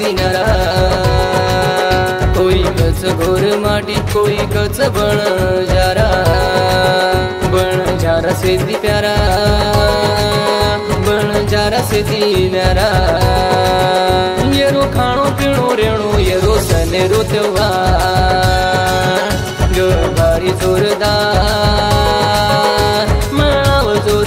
नरा कोई कच गोरमाटी कोई कच बनजारा सेती प्यारा बनजारा सेती नरा येरो खाणो पीणो रेणो येरो सनेरो त्योहार गबारी जोरदार माव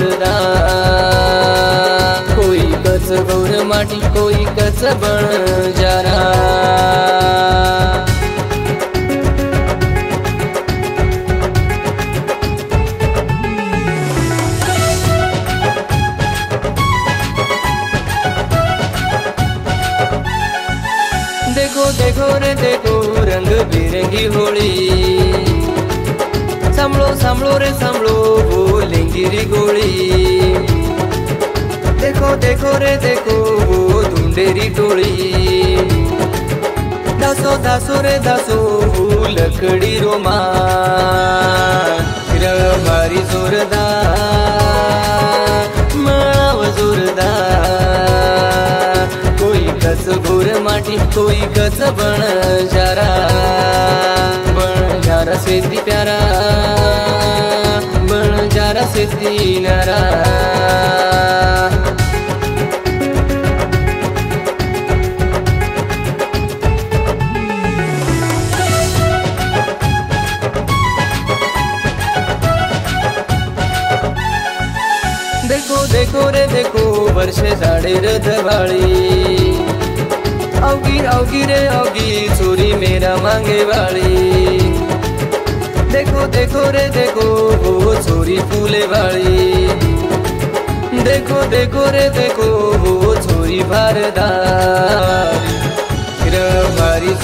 जोरदार कोई कच गोरमाटी कोई कच बनजारा। देखो देखो रे देखो रंग बिरंगी होली संभलो संभलो रे संभलो वो लेंगिरी गोली देखो देखो रे देखो वो धुंडेरी टोली दासो दासो रे दासो वो लकड़ी रोमान रबारी जोरदार माव जोरदार कोई कच गोरमाटी कोई कच बनजारा सेती प्यारा बनजारा सेती नरा। देखो देखो रे देखो वर्षे झाडे रधवाळी अवगी अवगी रे अवगी चोरी मेरा मांगे वाली देखो देखो रे देखो वो चोरी फूले वाली देखो देखो रे देखो वो चोरी भारदार रबारी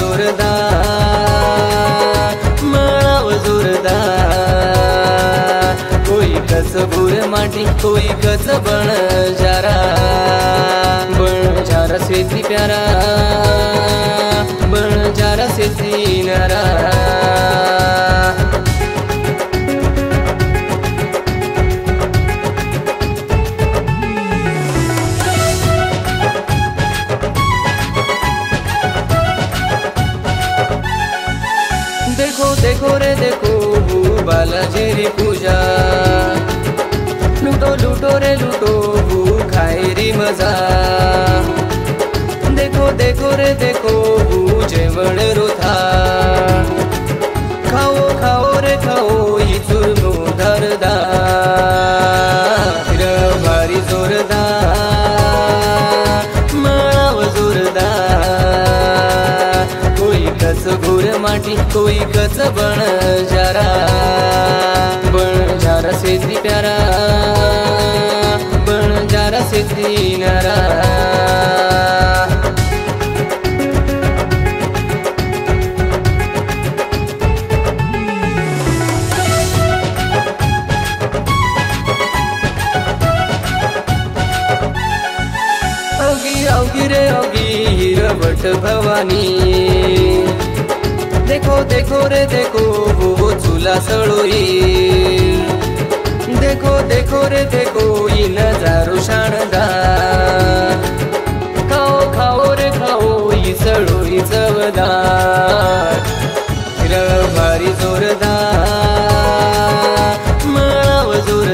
जोरदार माव जोरदार कोई कच गोरमाटी कोई कच बनजारा सेती प्यारा बनजारा सेती नरा। देखो देखो रे देखो वो बालाजी पूजा लूटो लूटो रे लूटो वो खाएरी मजा देखो देखो रे देखो वो जेवण रोथा खाओ खाओ रे खाओ ये चूरमो धारदार रबारी जोरदार माव जोरदार कोई कच गोरमाटी कोई कच बनजारा सेती प्यारा बनजारा सेती नरा। अवगी अवगी रे अवगी हिरवट भवानी देखो देखो रे देखो वो चूल्हा सळोई देखो देखो रे देखो ये नजारो शानदार खाओ खाओ रे खाओ ये सळोई चवदार रबारी जोरदार माव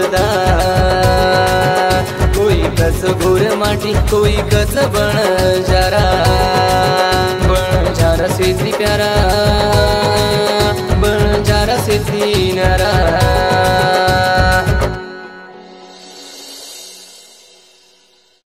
जोरदार कोई कच गोरमाटी कोई कच बनजारा बनजारा सेती प्यारा